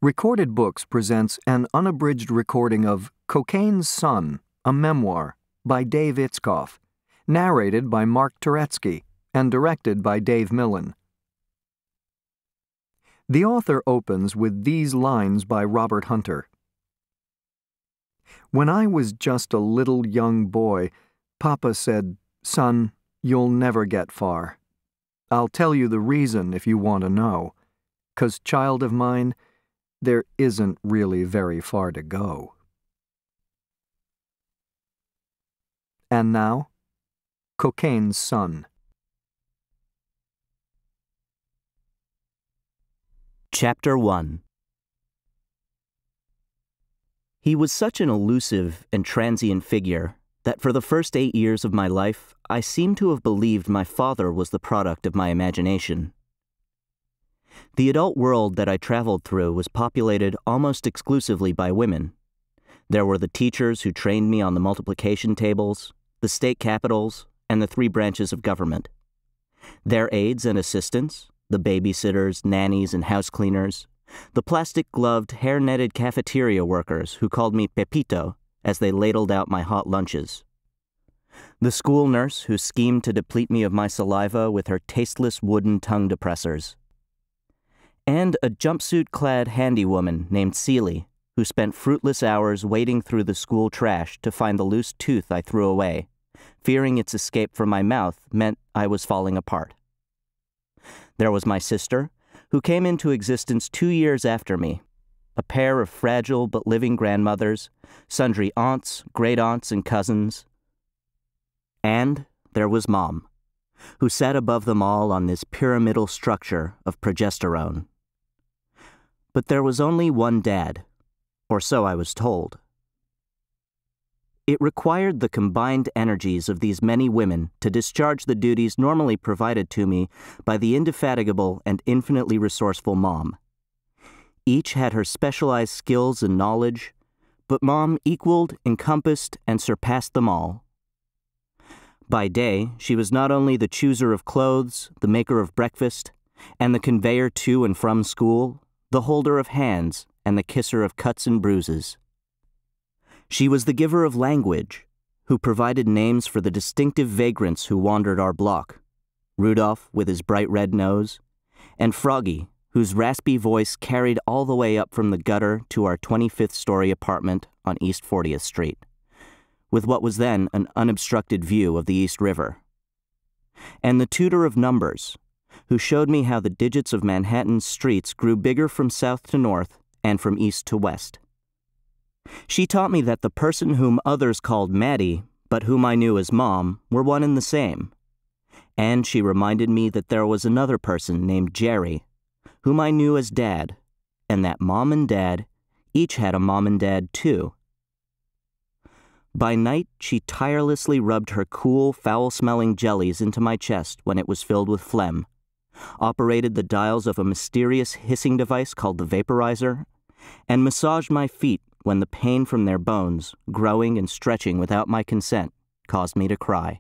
Recorded Books presents an unabridged recording of Cocaine's Son, a Memoir, by David Itzkoff, narrated by Mark Turetsky, and directed by Dave Millen. The author opens with these lines by Robert Hunter. When I was just a little young boy, Papa said, "Son, you'll never get far. I'll tell you the reason if you want to know. 'Cause, child of mine, there isn't really very far to go." And now, Cocaine's Son. Chapter 1. He was such an elusive and transient figure that for the first 8 years of my life, I seemed to have believed my father was the product of my imagination. The adult world that I traveled through was populated almost exclusively by women. There were the teachers who trained me on the multiplication tables, the state capitals, and the 3 branches of government. Their aides and assistants, the babysitters, nannies, and house cleaners, the plastic-gloved, hair-netted cafeteria workers who called me Pepito as they ladled out my hot lunches. The school nurse who schemed to deplete me of my saliva with her tasteless wooden tongue depressors. And a jumpsuit-clad handywoman named Celie, who spent fruitless hours wading through the school trash to find the loose tooth I threw away, fearing its escape from my mouth meant I was falling apart. There was my sister, who came into existence 2 years after me, a pair of fragile but living grandmothers, sundry aunts, great-aunts, and cousins. And there was Mom, who sat above them all on this pyramidal structure of progesterone. But there was only one Dad, or so I was told. It required the combined energies of these many women to discharge the duties normally provided to me by the indefatigable and infinitely resourceful Mom. Each had her specialized skills and knowledge, but Mom equaled, encompassed, and surpassed them all. By day, she was not only the chooser of clothes, the maker of breakfast, and the conveyor to and from school, the holder of hands, and the kisser of cuts and bruises. She was the giver of language, who provided names for the distinctive vagrants who wandered our block, Rudolph with his bright red nose, and Froggy, whose raspy voice carried all the way up from the gutter to our 25th-story apartment on East 40th Street, with what was then an unobstructed view of the East River. And the tutor of numbers, who showed me how the digits of Manhattan's streets grew bigger from south to north and from east to west. She taught me that the person whom others called Maddie, but whom I knew as Mom, were one and the same. And she reminded me that there was another person named Jerry, whom I knew as Dad, and that Mom and Dad each had a Mom and Dad too. By night, she tirelessly rubbed her cool, foul-smelling jellies into my chest when it was filled with phlegm, operated the dials of a mysterious hissing device called the vaporizer, and massaged my feet when the pain from their bones, growing and stretching without my consent, caused me to cry.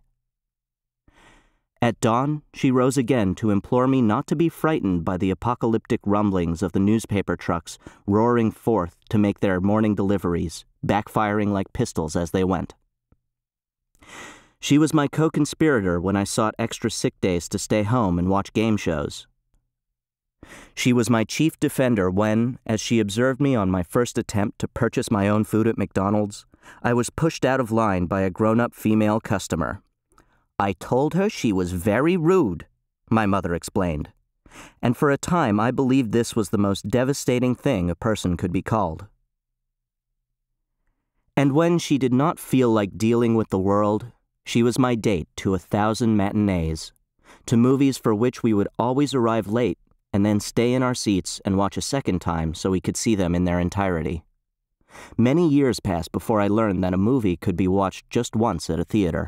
At dawn, she rose again to implore me not to be frightened by the apocalyptic rumblings of the newspaper trucks roaring forth to make their morning deliveries, backfiring like pistols as they went. She was my co-conspirator when I sought extra sick days to stay home and watch game shows. She was my chief defender when, as she observed me on my first attempt to purchase my own food at McDonald's, I was pushed out of line by a grown-up female customer. "I told her she was very rude," my mother explained, and for a time I believed this was the most devastating thing a person could be called. And when she did not feel like dealing with the world, she was my date to 1,000 matinees, to movies for which we would always arrive late and then stay in our seats and watch a second time so we could see them in their entirety. Many years passed before I learned that a movie could be watched just once at a theater.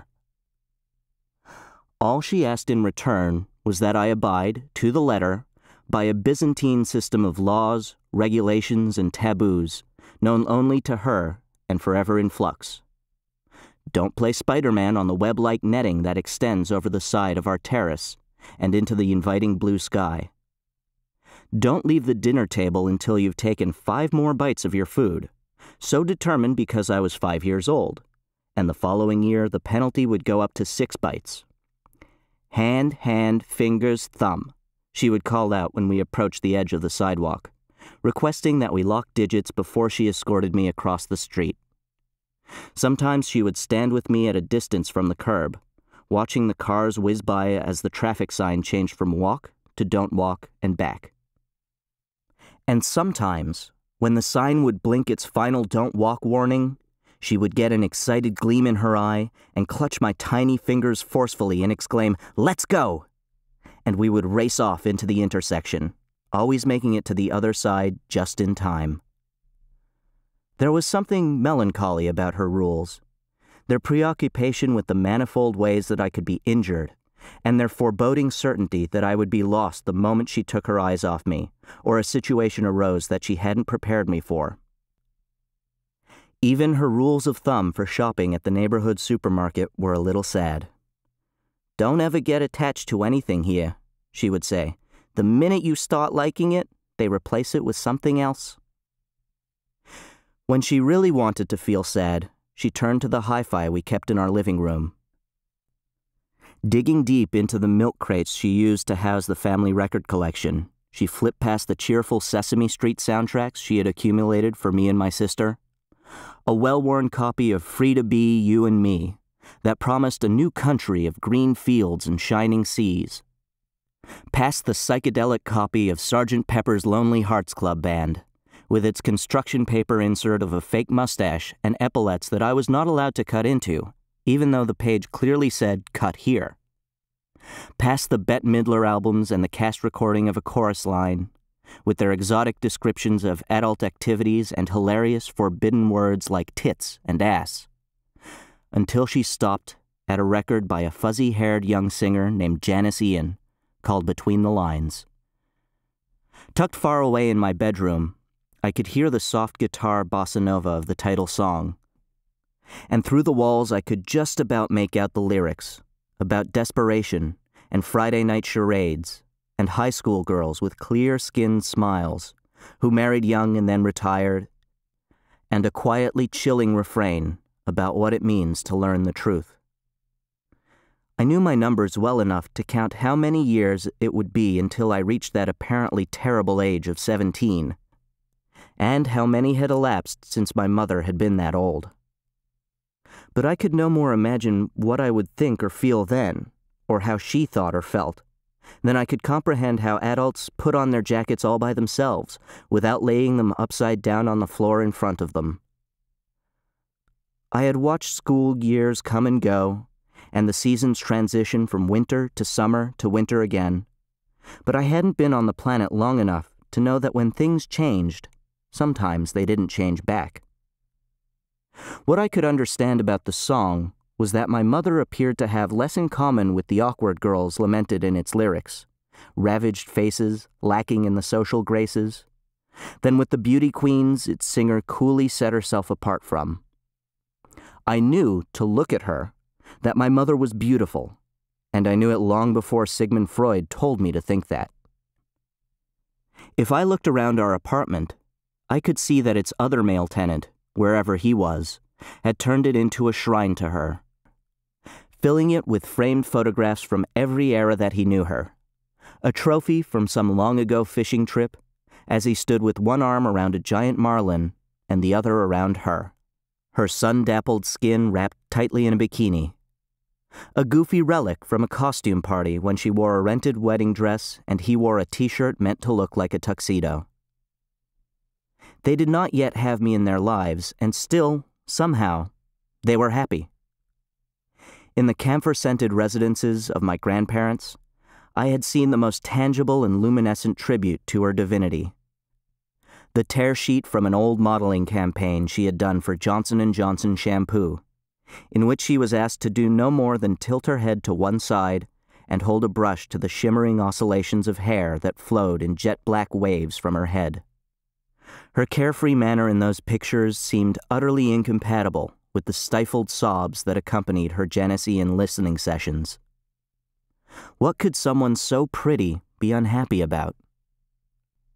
All she asked in return was that I abide, to the letter, by a Byzantine system of laws, regulations, and taboos, known only to her and forever in flux. Don't play Spider-Man on the web-like netting that extends over the side of our terrace and into the inviting blue sky. Don't leave the dinner table until you've taken 5 more bites of your food. So determined because I was 5 years old, and the following year the penalty would go up to 6 bites. Hand, fingers, thumb, she would call out when we approached the edge of the sidewalk, requesting that we lock digits before she escorted me across the street. Sometimes she would stand with me at a distance from the curb, watching the cars whiz by as the traffic sign changed from walk to don't walk and back. And sometimes, when the sign would blink its final don't walk warning, she would get an excited gleam in her eye and clutch my tiny fingers forcefully and exclaim, "Let's go!" And we would race off into the intersection, always making it to the other side just in time. There was something melancholy about her rules, their preoccupation with the manifold ways that I could be injured, and their foreboding certainty that I would be lost the moment she took her eyes off me, or a situation arose that she hadn't prepared me for. Even her rules of thumb for shopping at the neighborhood supermarket were a little sad. "Don't ever get attached to anything here," she would say. "The minute you start liking it, they replace it with something else." When she really wanted to feel sad, she turned to the hi-fi we kept in our living room. Digging deep into the milk crates she used to house the family record collection, she flipped past the cheerful Sesame Street soundtracks she had accumulated for me and my sister, a well-worn copy of Free to Be, You and Me that promised a new country of green fields and shining seas, past the psychedelic copy of Sgt. Pepper's Lonely Hearts Club Band, with its construction paper insert of a fake mustache and epaulets that I was not allowed to cut into, even though the page clearly said, "Cut here." Past the Bette Midler albums and the cast recording of a chorus line, with their exotic descriptions of adult activities and hilarious forbidden words like tits and ass, until she stopped at a record by a fuzzy-haired young singer named Janice Ian, called Between the Lines. Tucked far away in my bedroom, I could hear the soft guitar bossa nova of the title song, and through the walls I could just about make out the lyrics about desperation and Friday night charades and high school girls with clear-skinned smiles who married young and then retired, and a quietly chilling refrain about what it means to learn the truth. I knew my numbers well enough to count how many years it would be until I reached that apparently terrible age of 17, and how many had elapsed since my mother had been that old. But I could no more imagine what I would think or feel then, or how she thought or felt, than I could comprehend how adults put on their jackets all by themselves, without laying them upside down on the floor in front of them. I had watched school years come and go, and the seasons transition from winter to summer to winter again, but I hadn't been on the planet long enough to know that when things changed, sometimes they didn't change back. What I could understand about the song was that my mother appeared to have less in common with the awkward girls lamented in its lyrics, ravaged faces lacking in the social graces, than with the beauty queens its singer coolly set herself apart from. I knew, to look at her, that my mother was beautiful, and I knew it long before Sigmund Freud told me to think that. If I looked around our apartment, I could see that its other male tenant, wherever he was, had turned it into a shrine to her, filling it with framed photographs from every era that he knew her, a trophy from some long-ago fishing trip, as he stood with one arm around a giant marlin and the other around her sun-dappled skin wrapped tightly in a bikini, a goofy relic from a costume party when she wore a rented wedding dress and he wore a t-shirt meant to look like a tuxedo. They did not yet have me in their lives, and still, somehow, they were happy. In the camphor-scented residences of my grandparents, I had seen the most tangible and luminescent tribute to her divinity. The tear sheet from an old modeling campaign she had done for Johnson & Johnson shampoo, in which she was asked to do no more than tilt her head to one side and hold a brush to the shimmering oscillations of hair that flowed in jet-black waves from her head. Her carefree manner in those pictures seemed utterly incompatible with the stifled sobs that accompanied her Janician listening sessions. What could someone so pretty be unhappy about?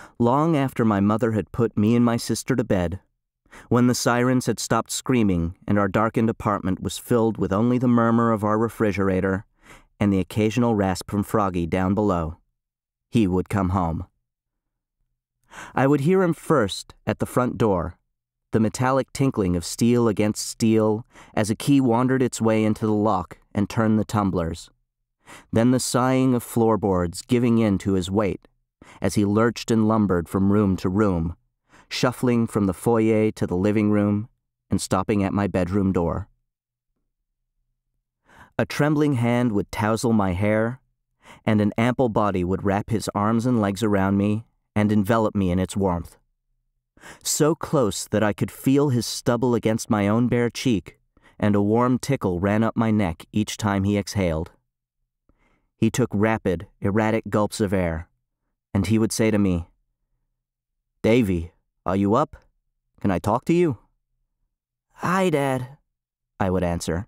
Long after my mother had put me and my sister to bed, when the sirens had stopped screaming and our darkened apartment was filled with only the murmur of our refrigerator and the occasional rasp from Froggy down below, he would come home. I would hear him first at the front door, the metallic tinkling of steel against steel as a key wandered its way into the lock and turned the tumblers. Then the sighing of floorboards giving in to his weight as he lurched and lumbered from room to room, shuffling from the foyer to the living room and stopping at my bedroom door. A trembling hand would tousle my hair, and an ample body would wrap his arms and legs around me and envelop me in its warmth. So close that I could feel his stubble against my own bare cheek, and a warm tickle ran up my neck each time he exhaled. He took rapid, erratic gulps of air, and he would say to me, "Davy, are you up? Can I talk to you?" "Hi, Dad," I would answer.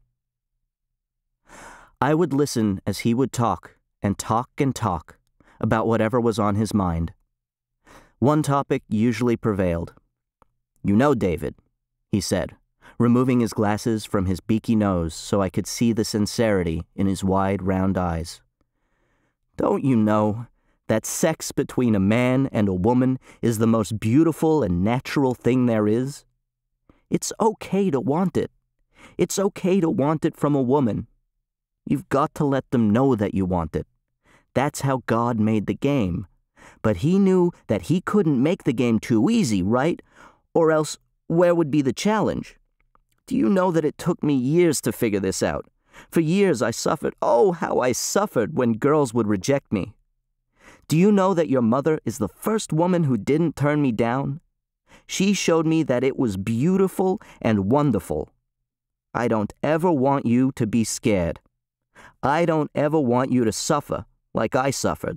I would listen as he would talk and talk and talk about whatever was on his mind. One topic usually prevailed. "You know, David," he said, removing his glasses from his beaky nose so I could see the sincerity in his wide, round eyes. "Don't you know that sex between a man and a woman is the most beautiful and natural thing there is? It's okay to want it. It's okay to want it from a woman. You've got to let them know that you want it. That's how God made the game. But he knew that he couldn't make the game too easy, right? Or else, where would be the challenge? Do you know that it took me years to figure this out? For years I suffered, oh, how I suffered when girls would reject me. Do you know that your mother is the first woman who didn't turn me down? She showed me that it was beautiful and wonderful. I don't ever want you to be scared. I don't ever want you to suffer like I suffered."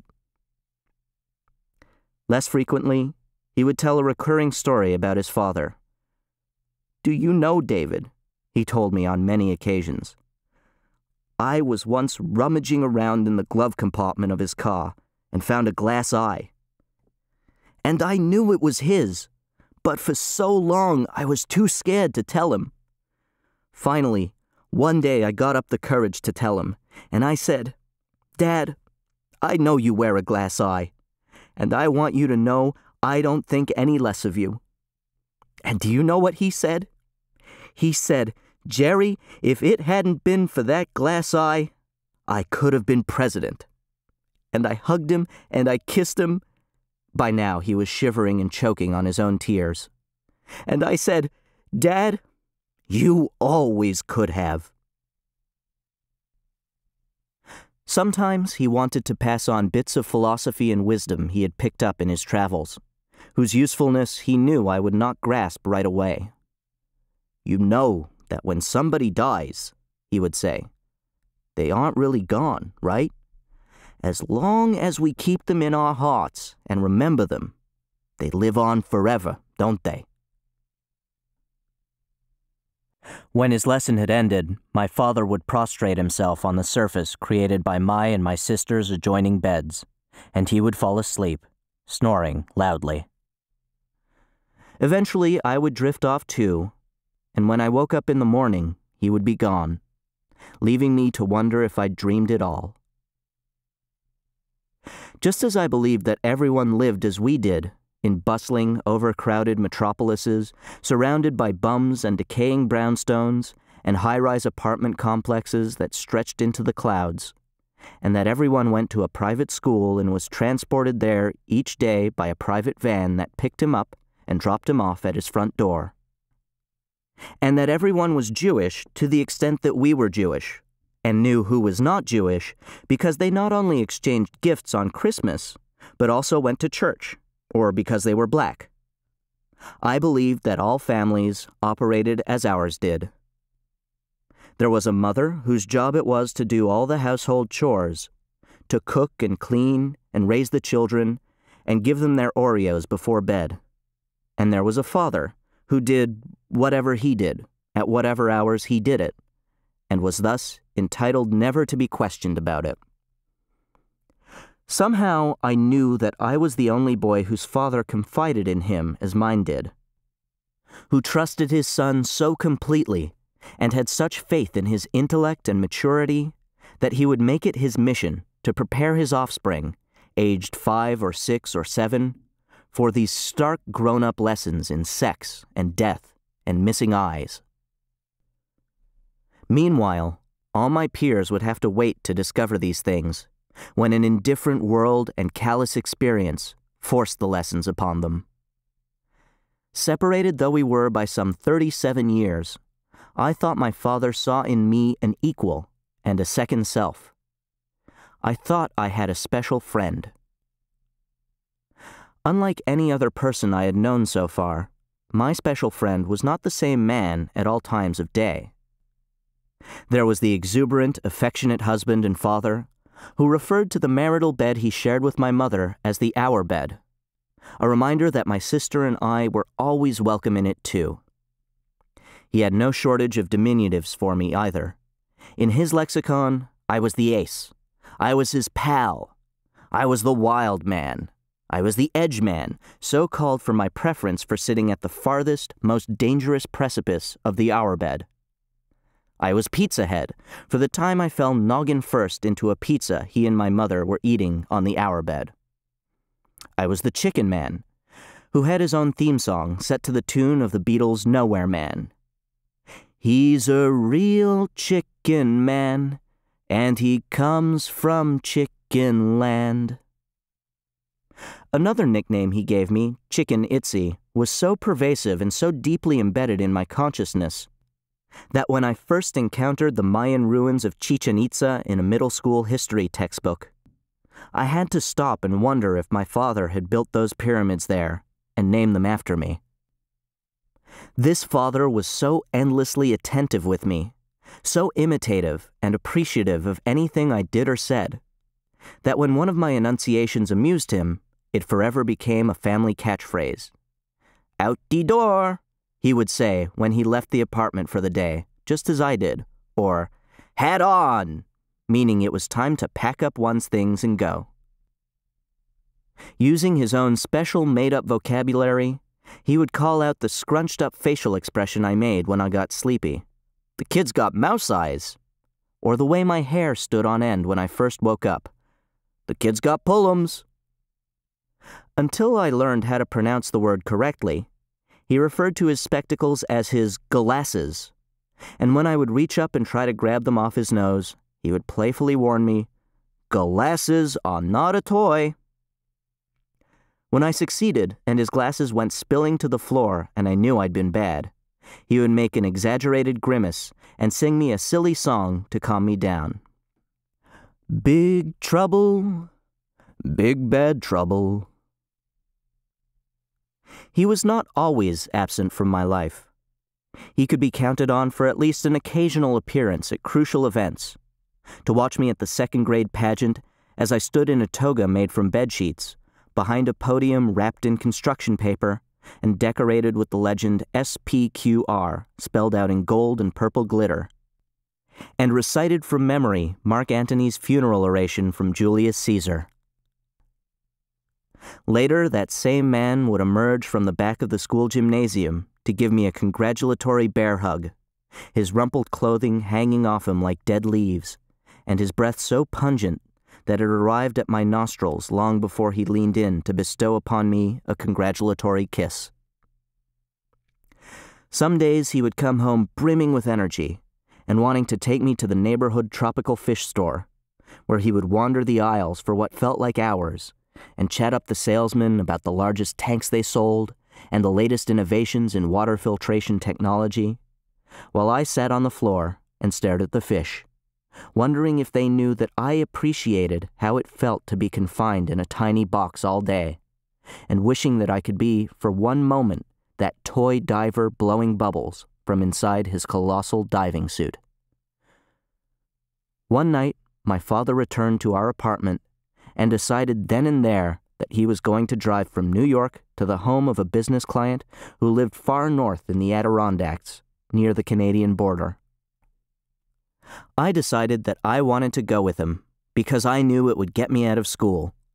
Less frequently, he would tell a recurring story about his father. "Do you know, David," he told me on many occasions, "I was once rummaging around in the glove compartment of his car and found a glass eye. And I knew it was his, but for so long I was too scared to tell him. Finally, one day I got up the courage to tell him, and I said, 'Dad, I know you wear a glass eye, and I want you to know I don't think any less of you.' And do you know what he said? He said, 'Jerry, if it hadn't been for that glass eye, I could have been president.' And I hugged him and I kissed him." By now he was shivering and choking on his own tears. "And I said, 'Dad, you always could have.'" Sometimes he wanted to pass on bits of philosophy and wisdom he had picked up in his travels, whose usefulness he knew I would not grasp right away. "You know that when somebody dies," he would say, "they aren't really gone, right? As long as we keep them in our hearts and remember them, they live on forever, don't they?" When his lesson had ended, my father would prostrate himself on the surface created by my and my sister's adjoining beds, and he would fall asleep, snoring loudly. Eventually, I would drift off too, and when I woke up in the morning, he would be gone, leaving me to wonder if I'd dreamed it all. Just as I believed that everyone lived as we did, in bustling, overcrowded metropolises, surrounded by bums and decaying brownstones, and high-rise apartment complexes that stretched into the clouds, and that everyone went to a private school and was transported there each day by a private van that picked him up and dropped him off at his front door, and that everyone was Jewish to the extent that we were Jewish, and knew who was not Jewish because they not only exchanged gifts on Christmas, but also went to church, or because they were black. I believed that all families operated as ours did. There was a mother whose job it was to do all the household chores, to cook and clean and raise the children and give them their Oreos before bed. And there was a father who did whatever he did, at whatever hours he did it, and was thus entitled never to be questioned about it. Somehow I knew that I was the only boy whose father confided in him as mine did, who trusted his son so completely and had such faith in his intellect and maturity that he would make it his mission to prepare his offspring, aged 5 or 6 or 7, for these stark grown-up lessons in sex and death and missing eyes. Meanwhile, all my peers would have to wait to discover these things, when an indifferent world and callous experience forced the lessons upon them. Separated though we were by some 37 years, I thought my father saw in me an equal and a second self. I thought I had a special friend. Unlike any other person I had known so far, my special friend was not the same man at all times of day. There was the exuberant, affectionate husband and father who referred to the marital bed he shared with my mother as the our bed, a reminder that my sister and I were always welcome in it too. He had no shortage of diminutives for me either. In his lexicon, I was the ace. I was his pal. I was the wild man. I was the edge man, so called for my preference for sitting at the farthest, most dangerous precipice of the our bed. I was Pizza Head, for the time I fell noggin first into a pizza he and my mother were eating on the our bed. I was the Chicken Man, who had his own theme song set to the tune of the Beatles' Nowhere Man. He's a real chicken man, and he comes from Chicken Land. Another nickname he gave me, Chicken Itzy, was so pervasive and so deeply embedded in my consciousness that when I first encountered the Mayan ruins of Chichen Itza in a middle school history textbook, I had to stop and wonder if my father had built those pyramids there and named them after me. This father was so endlessly attentive with me, so imitative and appreciative of anything I did or said, that when one of my enunciations amused him, it forever became a family catchphrase. "Out de door," he would say when he left the apartment for the day, just as I did, or "hat on," meaning it was time to pack up one's things and go. Using his own special made-up vocabulary, he would call out the scrunched-up facial expression I made when I got sleepy. "The kid's got mouse eyes," or the way my hair stood on end when I first woke up. "The kid's got pullums." Until I learned how to pronounce the word correctly, he referred to his spectacles as his glasses, and when I would reach up and try to grab them off his nose, he would playfully warn me, "Glasses are not a toy." When I succeeded and his glasses went spilling to the floor and I knew I'd been bad, he would make an exaggerated grimace and sing me a silly song to calm me down. "Big trouble, big bad trouble." He was not always absent from my life. He could be counted on for at least an occasional appearance at crucial events, to watch me at the second-grade pageant as I stood in a toga made from bedsheets, behind a podium wrapped in construction paper and decorated with the legend SPQR spelled out in gold and purple glitter, and recited from memory Mark Antony's funeral oration from Julius Caesar. Later, that same man would emerge from the back of the school gymnasium to give me a congratulatory bear hug, his rumpled clothing hanging off him like dead leaves, and his breath so pungent that it arrived at my nostrils long before he leaned in to bestow upon me a congratulatory kiss. Some days he would come home brimming with energy and wanting to take me to the neighborhood tropical fish store, where he would wander the aisles for what felt like hours and chat up the salesmen about the largest tanks they sold and the latest innovations in water filtration technology, while I sat on the floor and stared at the fish, wondering if they knew that I appreciated how it felt to be confined in a tiny box all day, and wishing that I could be, for one moment, that toy diver blowing bubbles from inside his colossal diving suit. One night, my father returned to our apartment and decided then and there that he was going to drive from New York to the home of a business client who lived far north in the Adirondacks, near the Canadian border. I decided that I wanted to go with him because I knew it would get me out of school,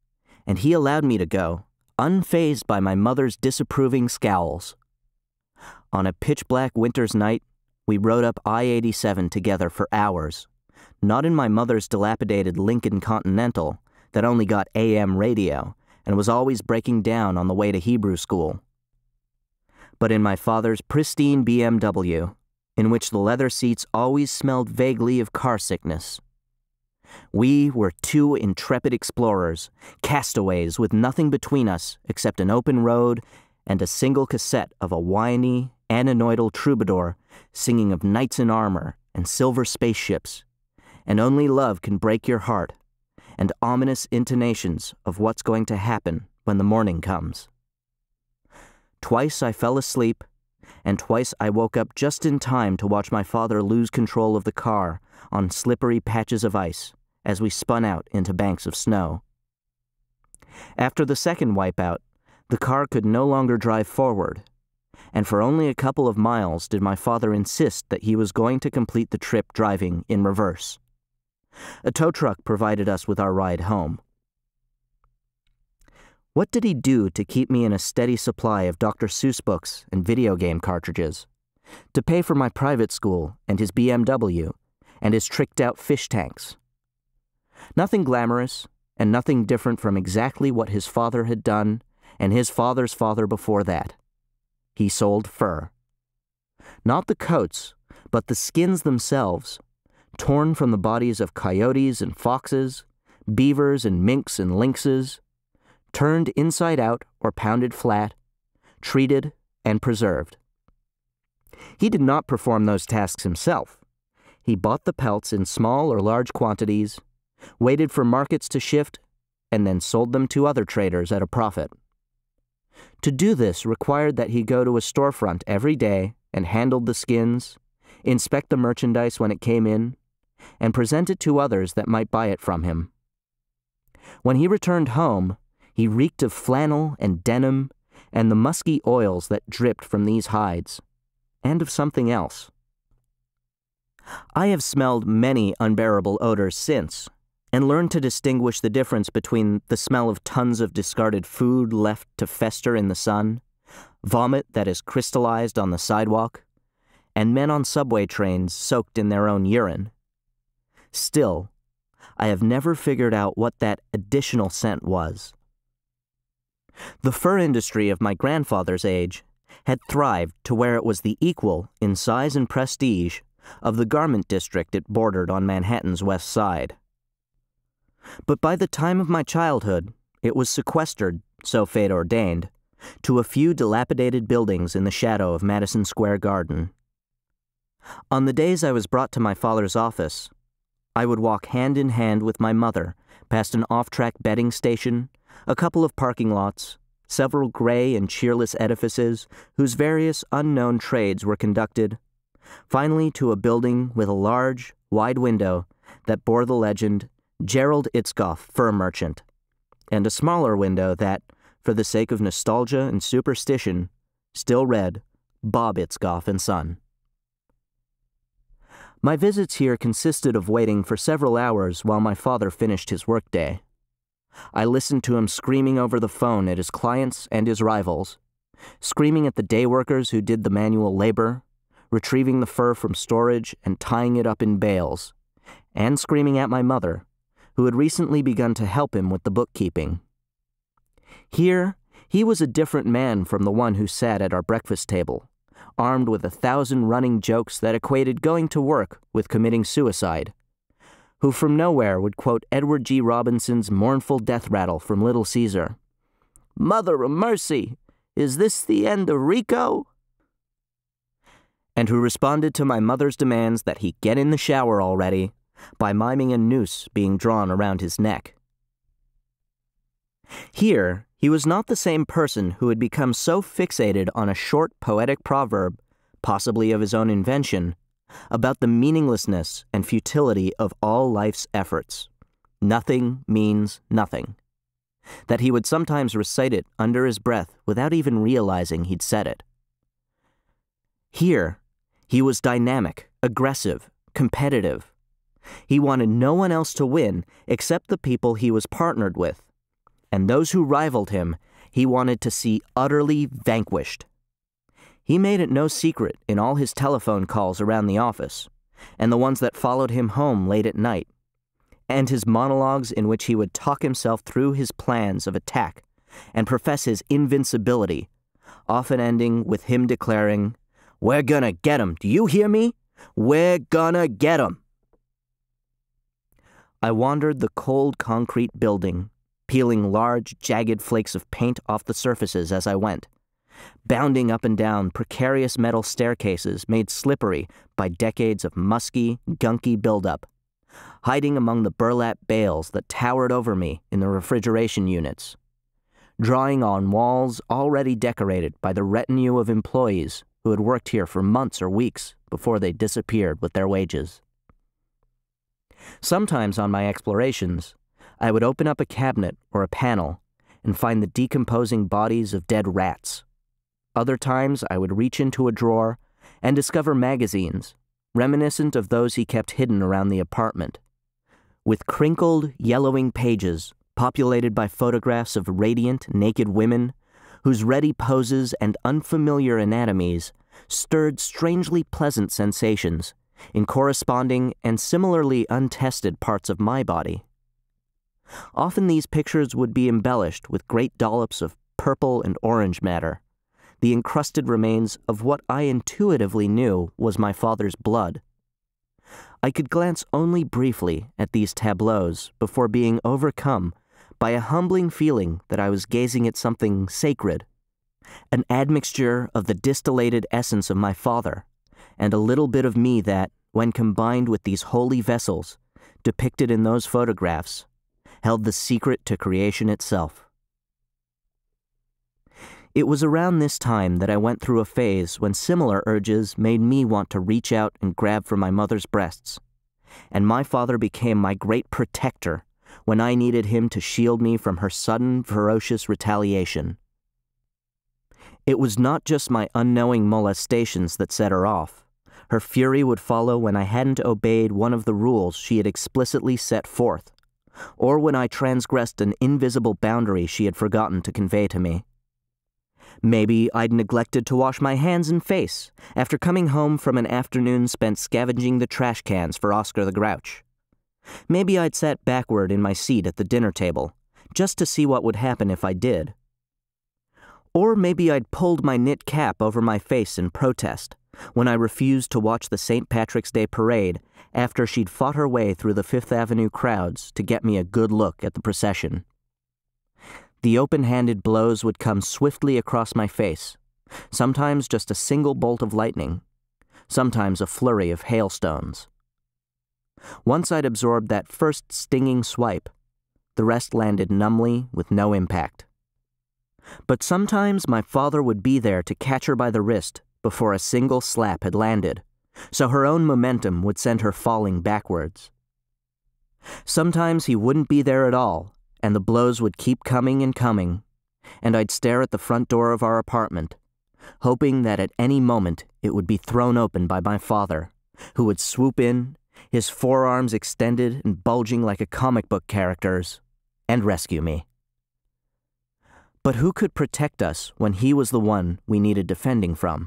and he allowed me to go, unfazed by my mother's disapproving scowls. On a pitch-black winter's night, we rode up I-87 together for hours, not in my mother's dilapidated Lincoln Continental that only got AM radio and was always breaking down on the way to Hebrew school, but in my father's pristine BMW, in which the leather seats always smelled vaguely of car sickness. We were two intrepid explorers, castaways with nothing between us except an open road and a single cassette of a whiny, anonoidal troubadour singing of knights in armor and silver spaceships, and only love can break your heart, and ominous intonations of what's going to happen when the morning comes. Twice I fell asleep, and twice I woke up just in time to watch my father lose control of the car on slippery patches of ice as we spun out into banks of snow. After the second wipeout, the car could no longer drive forward, and for only a couple of miles did my father insist that he was going to complete the trip driving in reverse. A tow truck provided us with our ride home. What did he do to keep me in a steady supply of Dr. Seuss books and video game cartridges, to pay for my private school and his BMW and his tricked-out fish tanks? Nothing glamorous and nothing different from exactly what his father had done and his father's father before that. He sold fur. Not the coats, but the skins themselves, torn from the bodies of coyotes and foxes, beavers and minks and lynxes, turned inside out or pounded flat, treated and preserved. He did not perform those tasks himself. He bought the pelts in small or large quantities, waited for markets to shift, and then sold them to other traders at a profit. To do this required that he go to a storefront every day and handle the skins, inspect the merchandise when it came in, and present it to others that might buy it from him. When he returned home, he reeked of flannel and denim and the musky oils that dripped from these hides, and of something else. I have smelled many unbearable odors since, and learned to distinguish the difference between the smell of tons of discarded food left to fester in the sun, vomit that is crystallized on the sidewalk, and men on subway trains soaked in their own urine. Still, I have never figured out what that additional scent was. The fur industry of my grandfather's age had thrived to where it was the equal in size and prestige of the garment district it bordered on Manhattan's west side. But by the time of my childhood, it was sequestered, so fate ordained, to a few dilapidated buildings in the shadow of Madison Square Garden. On the days I was brought to my father's office, I would walk hand in hand with my mother past an off-track betting station, a couple of parking lots, several gray and cheerless edifices whose various unknown trades were conducted, finally to a building with a large, wide window that bore the legend, Gerald Itzkoff, Fur Merchant, and a smaller window that, for the sake of nostalgia and superstition, still read, Bob Itzkoff and Son. My visits here consisted of waiting for several hours while my father finished his workday. I listened to him screaming over the phone at his clients and his rivals, screaming at the day workers who did the manual labor, retrieving the fur from storage and tying it up in bales, and screaming at my mother, who had recently begun to help him with the bookkeeping. Here, he was a different man from the one who sat at our breakfast table, armed with 1,000 running jokes that equated going to work with committing suicide, who from nowhere would quote Edward G. Robinson's mournful death rattle from Little Caesar. "Mother of mercy, is this the end of Rico?" And who responded to my mother's demands that he get in the shower already by miming a noose being drawn around his neck. Here, he was not the same person who had become so fixated on a short poetic proverb, possibly of his own invention, about the meaninglessness and futility of all life's efforts. Nothing means nothing. That he would sometimes recite it under his breath without even realizing he'd said it. Here, he was dynamic, aggressive, competitive. He wanted no one else to win except the people he was partnered with, and those who rivaled him he wanted to see utterly vanquished. He made it no secret in all his telephone calls around the office, and the ones that followed him home late at night, and his monologues in which he would talk himself through his plans of attack and profess his invincibility, often ending with him declaring, "We're gonna get 'em, do you hear me? We're gonna get 'em." I wandered the cold concrete building, peeling large, jagged flakes of paint off the surfaces as I went, bounding up and down precarious metal staircases made slippery by decades of musky, gunky buildup, hiding among the burlap bales that towered over me in the refrigeration units, drawing on walls already decorated by the retinue of employees who had worked here for months or weeks before they disappeared with their wages. Sometimes on my explorations, I would open up a cabinet or a panel and find the decomposing bodies of dead rats. Other times I would reach into a drawer and discover magazines, reminiscent of those he kept hidden around the apartment, with crinkled, yellowing pages populated by photographs of radiant, naked women whose ready poses and unfamiliar anatomies stirred strangely pleasant sensations in corresponding and similarly untested parts of my body. Often these pictures would be embellished with great dollops of purple and orange matter, the encrusted remains of what I intuitively knew was my father's blood. I could glance only briefly at these tableaus before being overcome by a humbling feeling that I was gazing at something sacred, an admixture of the distillated essence of my father, and a little bit of me that, when combined with these holy vessels, depicted in those photographs, held the secret to creation itself. It was around this time that I went through a phase when similar urges made me want to reach out and grab for my mother's breasts, and my father became my great protector when I needed him to shield me from her sudden, ferocious retaliation. It was not just my unknowing molestations that set her off. Her fury would follow when I hadn't obeyed one of the rules she had explicitly set forth, or when I transgressed an invisible boundary she had forgotten to convey to me. Maybe I'd neglected to wash my hands and face after coming home from an afternoon spent scavenging the trash cans for Oscar the Grouch. Maybe I'd sat backward in my seat at the dinner table, just to see what would happen if I did. Or maybe I'd pulled my knit cap over my face in protest when I refused to watch the St. Patrick's Day parade after she'd fought her way through the Fifth Avenue crowds to get me a good look at the procession. The open-handed blows would come swiftly across my face, sometimes just a single bolt of lightning, sometimes a flurry of hailstones. Once I'd absorbed that first stinging swipe, the rest landed numbly with no impact. But sometimes my father would be there to catch her by the wrist before a single slap had landed, so her own momentum would send her falling backwards. Sometimes he wouldn't be there at all, and the blows would keep coming and coming, and I'd stare at the front door of our apartment, hoping that at any moment it would be thrown open by my father, who would swoop in, his forearms extended and bulging like a comic book character's, and rescue me. But who could protect us when he was the one we needed defending from?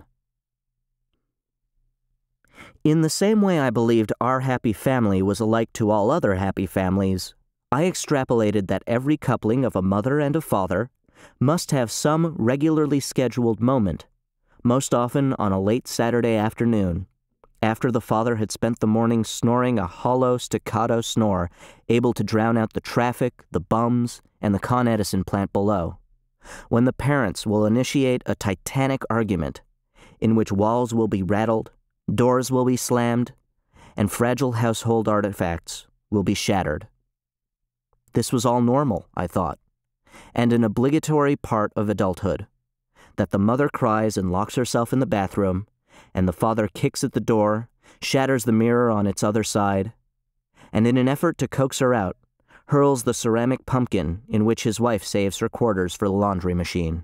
In the same way I believed our happy family was alike to all other happy families, I extrapolated that every coupling of a mother and a father must have some regularly scheduled moment, most often on a late Saturday afternoon, after the father had spent the morning snoring a hollow staccato snore able to drown out the traffic, the bums, and the Con Edison plant below, when the parents will initiate a titanic argument in which walls will be rattled, doors will be slammed, and fragile household artifacts will be shattered. This was all normal, I thought, and an obligatory part of adulthood, that the mother cries and locks herself in the bathroom, and the father kicks at the door, shatters the mirror on its other side, and in an effort to coax her out, hurls the ceramic pumpkin in which his wife saves her quarters for the laundry machine.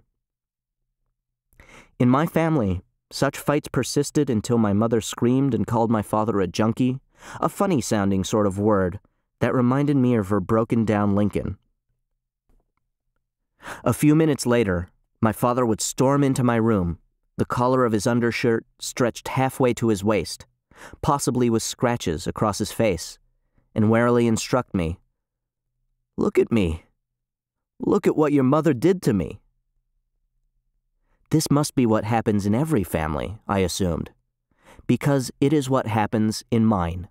In my family, such fights persisted until my mother screamed and called my father a junkie, a funny-sounding sort of word that reminded me of her broken-down Lincoln. A few minutes later, my father would storm into my room, the collar of his undershirt stretched halfway to his waist, possibly with scratches across his face, and warily instruct me, "Look at me. Look at what your mother did to me." This must be what happens in every family, I assumed, because it is what happens in mine.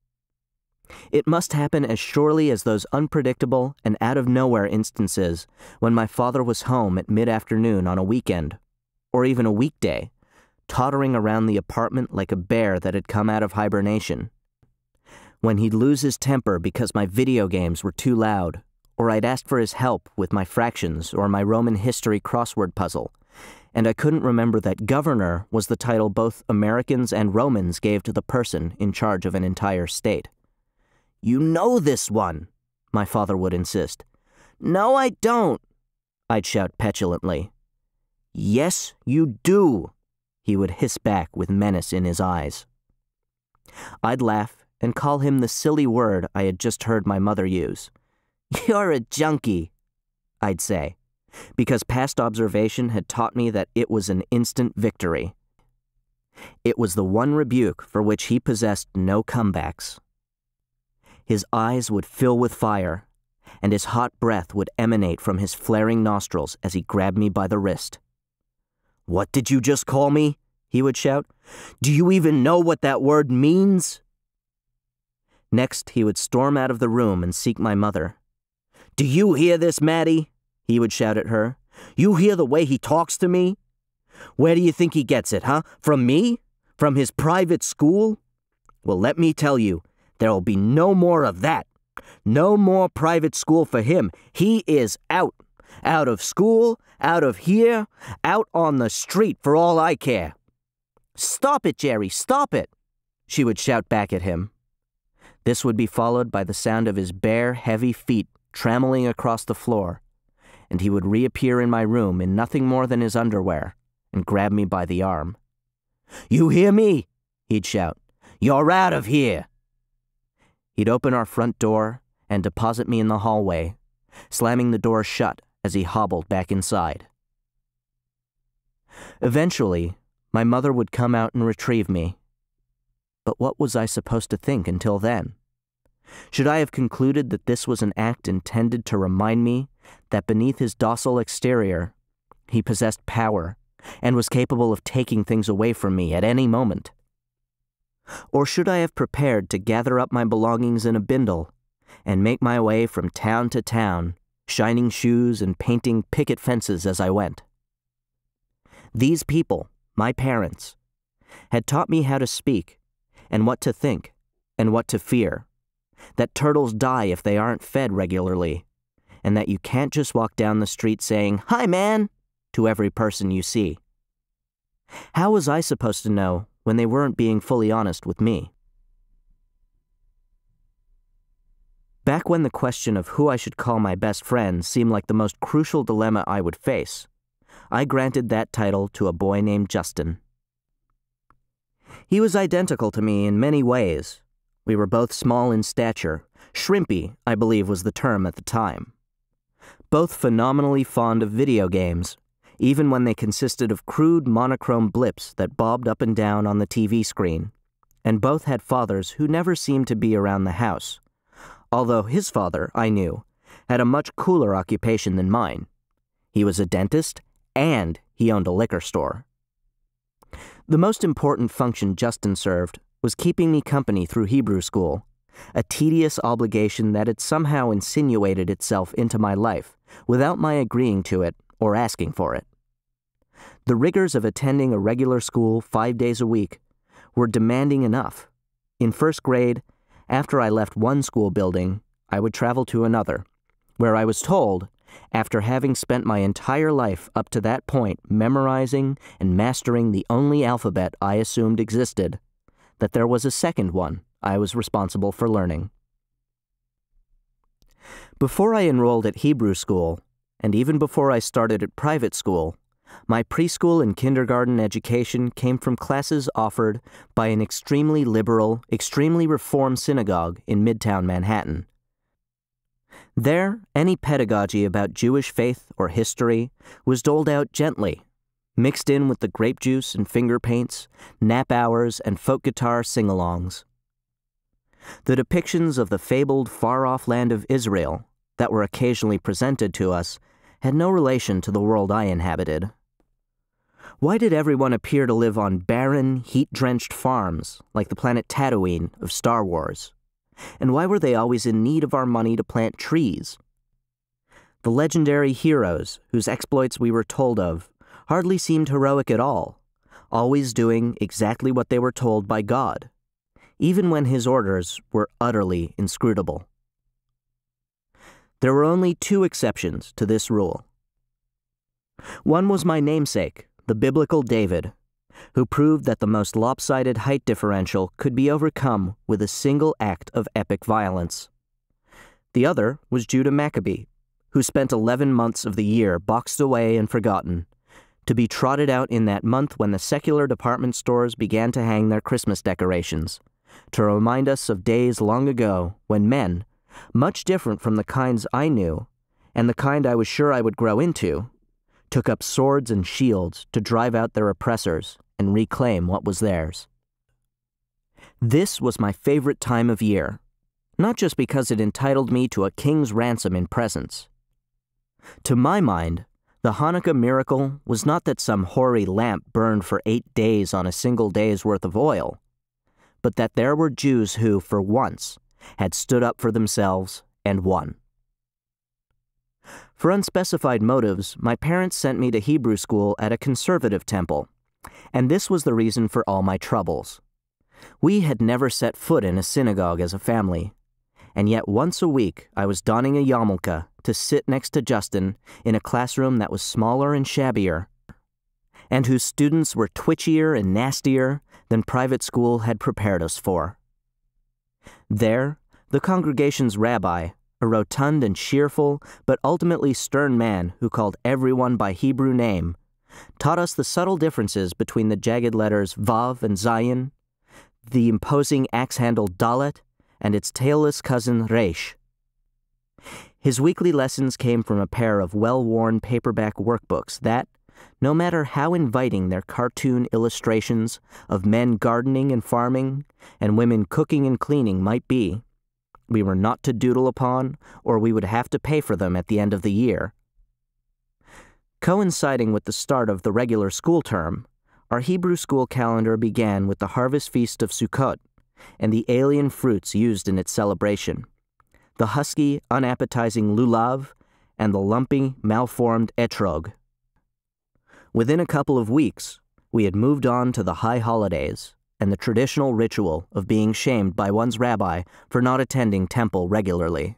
It must happen as surely as those unpredictable and out-of-nowhere instances when my father was home at mid-afternoon on a weekend, or even a weekday, tottering around the apartment like a bear that had come out of hibernation. When he'd lose his temper because my video games were too loud, or I'd asked for his help with my fractions or my Roman history crossword puzzle, and I couldn't remember that governor was the title both Americans and Romans gave to the person in charge of an entire state. "You know this one," my father would insist. "No, I don't," I'd shout petulantly. "Yes, you do," he would hiss back with menace in his eyes. I'd laugh and call him the silly word I had just heard my mother use. "You're a junkie," I'd say, because past observation had taught me that it was an instant victory. It was the one rebuke for which he possessed no comebacks. His eyes would fill with fire, and his hot breath would emanate from his flaring nostrils as he grabbed me by the wrist. "What did you just call me?" he would shout. "Do you even know what that word means?" Next, he would storm out of the room and seek my mother. "Do you hear this, Maddie?" he would shout at her. "You hear the way he talks to me? Where do you think he gets it, huh? From me? From his private school? Well, let me tell you, there'll be no more of that. No more private school for him. He is out. Out of school, out of here, out on the street for all I care." "Stop it, Jerry, stop it," she would shout back at him. This would be followed by the sound of his bare, heavy feet trammeling across the floor, and he would reappear in my room in nothing more than his underwear and grab me by the arm. "You hear me?" he'd shout. "You're out of here." He'd open our front door and deposit me in the hallway, slamming the door shut as he hobbled back inside. Eventually, my mother would come out and retrieve me. But what was I supposed to think until then? Should I have concluded that this was an act intended to remind me that beneath his docile exterior, he possessed power and was capable of taking things away from me at any moment? Or should I have prepared to gather up my belongings in a bindle and make my way from town to town, shining shoes and painting picket fences as I went? These people, my parents, had taught me how to speak and what to think and what to fear, that turtles die if they aren't fed regularly, and that you can't just walk down the street saying, "Hi, man," to every person you see. How was I supposed to know when they weren't being fully honest with me? Back when the question of who I should call my best friend seemed like the most crucial dilemma I would face, I granted that title to a boy named Justin. He was identical to me in many ways. We were both small in stature. Shrimpy, I believe, was the term at the time. Both phenomenally fond of video games, even when they consisted of crude monochrome blips that bobbed up and down on the TV screen, and both had fathers who never seemed to be around the house, although his father, I knew, had a much cooler occupation than mine. He was a dentist, and he owned a liquor store. The most important function Justin served was keeping me company through Hebrew school, a tedious obligation that had somehow insinuated itself into my life without my agreeing to it or asking for it. The rigors of attending a regular school 5 days a week were demanding enough. In first grade, after I left one school building, I would travel to another, where I was told, after having spent my entire life up to that point memorizing and mastering the only alphabet I assumed existed, that there was a second one I was responsible for learning. Before I enrolled at Hebrew school, and even before I started at private school, my preschool and kindergarten education came from classes offered by an extremely liberal, extremely reform synagogue in Midtown Manhattan. There, any pedagogy about Jewish faith or history was doled out gently, mixed in with the grape juice and finger paints, nap hours, and folk guitar sing-alongs. The depictions of the fabled far-off land of Israel that were occasionally presented to us had no relation to the world I inhabited. Why did everyone appear to live on barren, heat-drenched farms like the planet Tatooine of Star Wars? And why were they always in need of our money to plant trees? The legendary heroes whose exploits we were told of hardly seemed heroic at all, always doing exactly what they were told by God, even when his orders were utterly inscrutable. There were only two exceptions to this rule. One was my namesake, the biblical David, who proved that the most lopsided height differential could be overcome with a single act of epic violence. The other was Judah Maccabee, who spent 11 months of the year boxed away and forgotten, to be trotted out in that month when the secular department stores began to hang their Christmas decorations, to remind us of days long ago when men, much different from the kinds I knew, and the kind I was sure I would grow into, took up swords and shields to drive out their oppressors and reclaim what was theirs. This was my favorite time of year, not just because it entitled me to a king's ransom in presents. To my mind, the Hanukkah miracle was not that some hoary lamp burned for 8 days on a single day's worth of oil, but that there were Jews who, for once, had stood up for themselves and won. For unspecified motives, my parents sent me to Hebrew school at a conservative temple, and this was the reason for all my troubles. We had never set foot in a synagogue as a family, and yet once a week I was donning a yarmulke to sit next to Justin in a classroom that was smaller and shabbier, and whose students were twitchier and nastier than private school had prepared us for. There, the congregation's rabbi, a rotund and cheerful but ultimately stern man who called everyone by Hebrew name, taught us the subtle differences between the jagged letters Vav and Zayin, the imposing axe-handled Dalet, and its tailless cousin Resh. His weekly lessons came from a pair of well-worn paperback workbooks that, no matter how inviting their cartoon illustrations of men gardening and farming and women cooking and cleaning might be, we were not to doodle upon, or we would have to pay for them at the end of the year. Coinciding with the start of the regular school term, our Hebrew school calendar began with the harvest feast of Sukkot and the alien fruits used in its celebration, the husky, unappetizing lulav and the lumpy, malformed etrog. Within a couple of weeks, we had moved on to the high holidays and the traditional ritual of being shamed by one's rabbi for not attending temple regularly.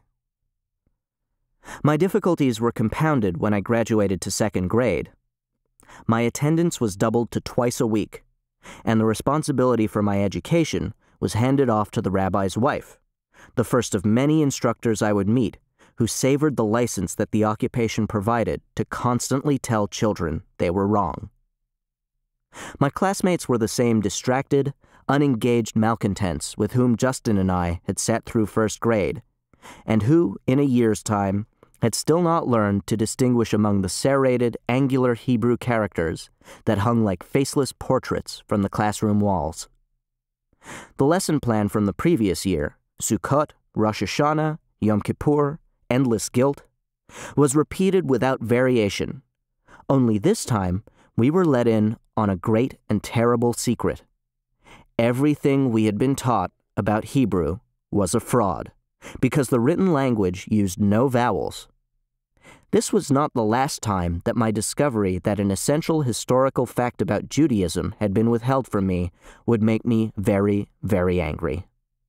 My difficulties were compounded when I graduated to 2nd grade. My attendance was doubled to twice a week, and the responsibility for my education was handed off to the rabbi's wife, the first of many instructors I would meet who savored the license that the occupation provided to constantly tell children they were wrong. My classmates were the same distracted, unengaged malcontents with whom Justin and I had sat through 1st grade, and who, in a year's time, had still not learned to distinguish among the serrated, angular Hebrew characters that hung like faceless portraits from the classroom walls. The lesson plan from the previous year, Sukkot, Rosh Hashanah, Yom Kippur, Endless Guilt, was repeated without variation, only this time we were let in on a great and terrible secret. Everything we had been taught about Hebrew was a fraud, because the written language used no vowels. This was not the last time that my discovery that an essential historical fact about Judaism had been withheld from me would make me very, very angry.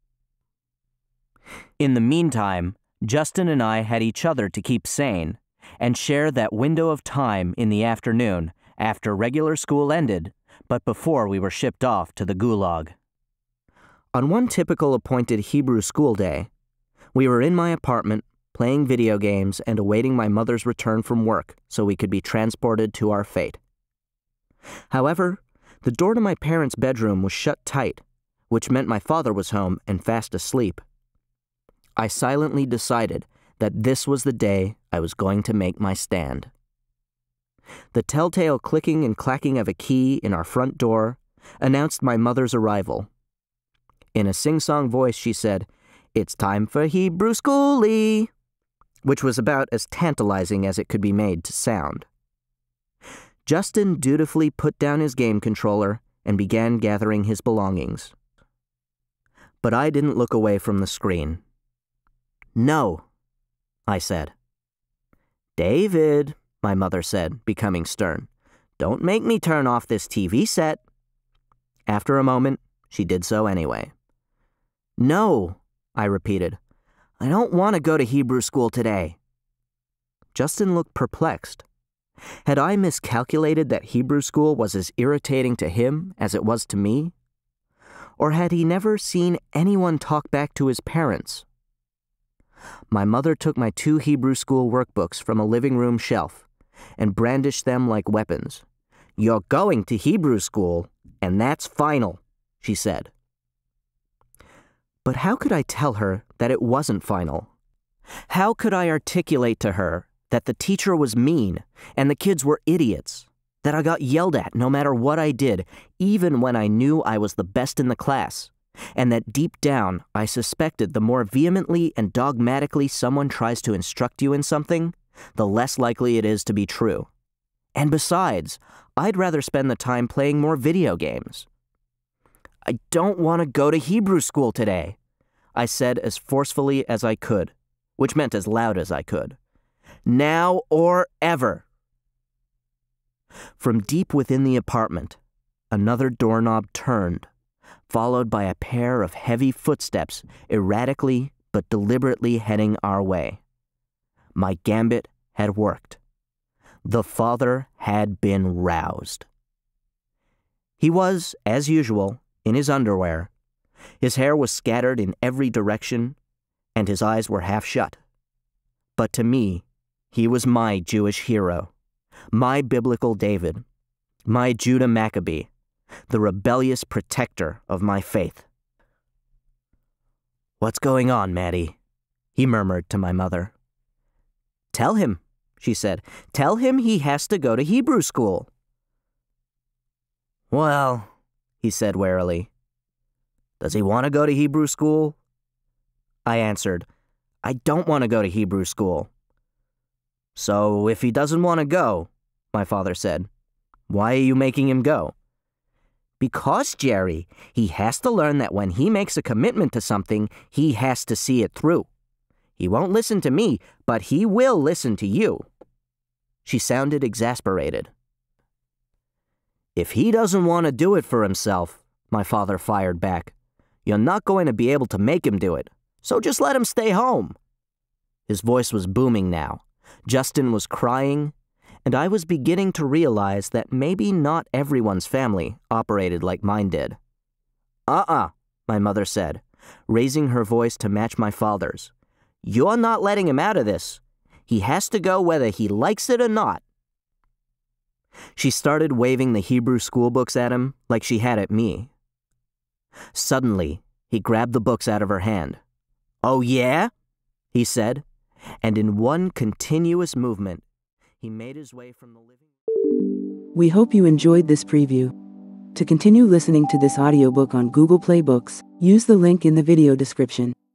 In the meantime, Justin and I had each other to keep sane and share that window of time in the afternoon after regular school ended, but before we were shipped off to the gulag. On one typical appointed Hebrew school day, we were in my apartment, playing video games and awaiting my mother's return from work so we could be transported to our fate. However, the door to my parents' bedroom was shut tight, which meant my father was home and fast asleep. I silently decided that this was the day I was going to make my stand. The telltale clicking and clacking of a key in our front door announced my mother's arrival. In a sing-song voice, she said, "It's time for Hebrew schoolie," which was about as tantalizing as it could be made to sound. Justin dutifully put down his game controller and began gathering his belongings. But I didn't look away from the screen. "No," I said. "David," my mother said, becoming stern, "don't make me turn off this TV set." After a moment, she did so anyway. "No," I repeated. "I don't want to go to Hebrew school today." Justin looked perplexed. Had I miscalculated that Hebrew school was as irritating to him as it was to me? Or had he never seen anyone talk back to his parents? My mother took my 2 Hebrew school workbooks from a living room shelf and brandished them like weapons. "You're going to Hebrew school, and that's final," she said. But how could I tell her that it wasn't final? How could I articulate to her that the teacher was mean and the kids were idiots, that I got yelled at no matter what I did, even when I knew I was the best in the class, and that deep down I suspected the more vehemently and dogmatically someone tries to instruct you in something, the less likely it is to be true. And besides, I'd rather spend the time playing more video games. "I don't want to go to Hebrew school today," I said as forcefully as I could, which meant as loud as I could. "Now or ever." From deep within the apartment, another doorknob turned, followed by a pair of heavy footsteps erratically but deliberately heading our way. My gambit had worked. The father had been roused. He was, as usual, in his underwear. His hair was scattered in every direction, and his eyes were half shut. But to me, he was my Jewish hero, my biblical David, my Judah Maccabee, the rebellious protector of my faith. "What's going on, Maddie?" he murmured to my mother. "Tell him," she said. "Tell him he has to go to Hebrew school." "Well," he said warily, "does he want to go to Hebrew school?" I answered, "I don't want to go to Hebrew school." "So if he doesn't want to go," my father said, "why are you making him go?" "Because, Jerry, he has to learn that when he makes a commitment to something, he has to see it through. He won't listen to me, but he will listen to you." She sounded exasperated. "If he doesn't want to do it for himself," my father fired back, "you're not going to be able to make him do it, so just let him stay home." His voice was booming now. Justin was crying, and I was beginning to realize that maybe not everyone's family operated like mine did. My mother said, raising her voice to match my father's. "You're not letting him out of this. He has to go whether he likes it or not." She started waving the Hebrew school books at him like she had at me. Suddenly, he grabbed the books out of her hand. "Oh yeah?" he said, and in one continuous movement, he made his way from the living room. We hope you enjoyed this preview. To continue listening to this audiobook on Google Play Books, use the link in the video description.